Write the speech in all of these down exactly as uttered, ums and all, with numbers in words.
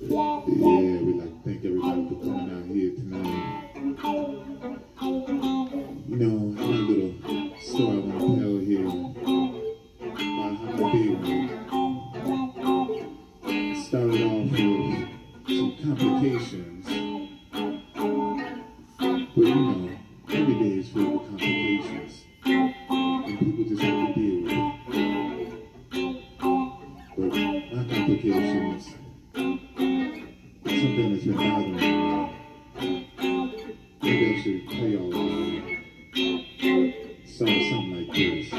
Yeah, we'd like to thank everybody for coming out here tonight. You know, I have a little story I want to tell here about how my day went. It started off with some complications. But you know, every day is filled with complications. And people just have to deal with it. But my complications, it's something that's been bothering me. Maybe I should tell y'all about it. So something like this.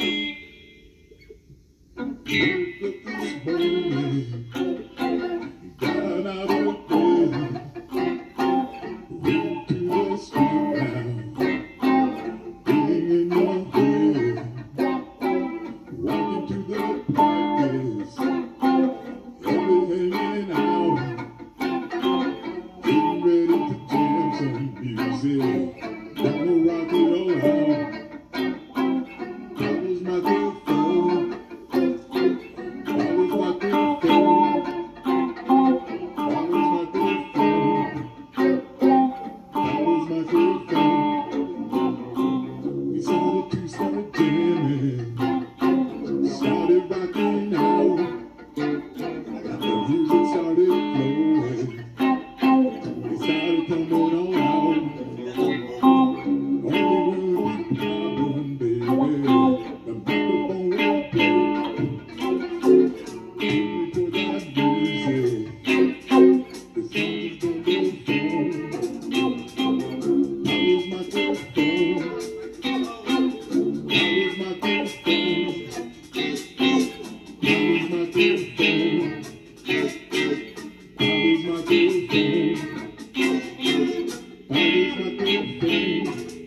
Woke up this morning, got out of bed, went to the street now, in my head, walking to the practice, everything hanging out. Getting ready to jam some music, gonna rock it all out. That was my good phone. That was my good phone. That was my good phone. That was my good phone. We started to start jamming, started rocking out. The music started flowing. Started coming on out. Only one problem, baby. The microphone won't play. We put that music. The song is gonna go phone. That was my good phone. That was my good phone. That was my good phone. That was my good phone. That was my good phone.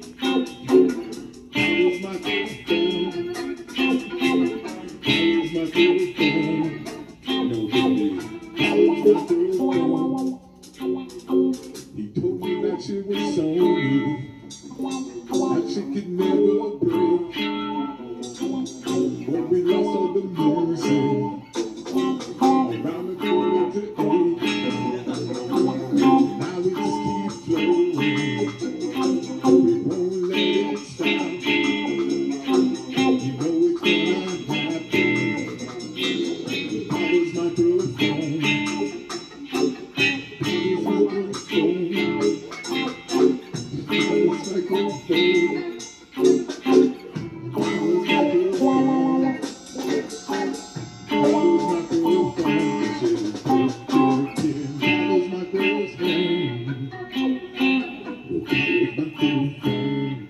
That was my good phone. That was my good phone. No baby, that was my good phone. He told me that shit was Sony. That shit could never break. When we lost all the music, around the corner to eight. Now we just keep flowing. We won't let it stop. You know it's gonna happen. That was my good phone. That was my good phone. That was my good phone. That was my good phone. That was my good phone. Shit is good, good, good. That was my good phone. That was my good phone.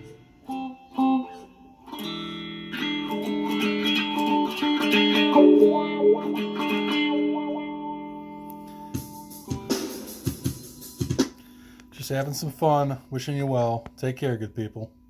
Just having some fun. Wishing you well. Take care, good people.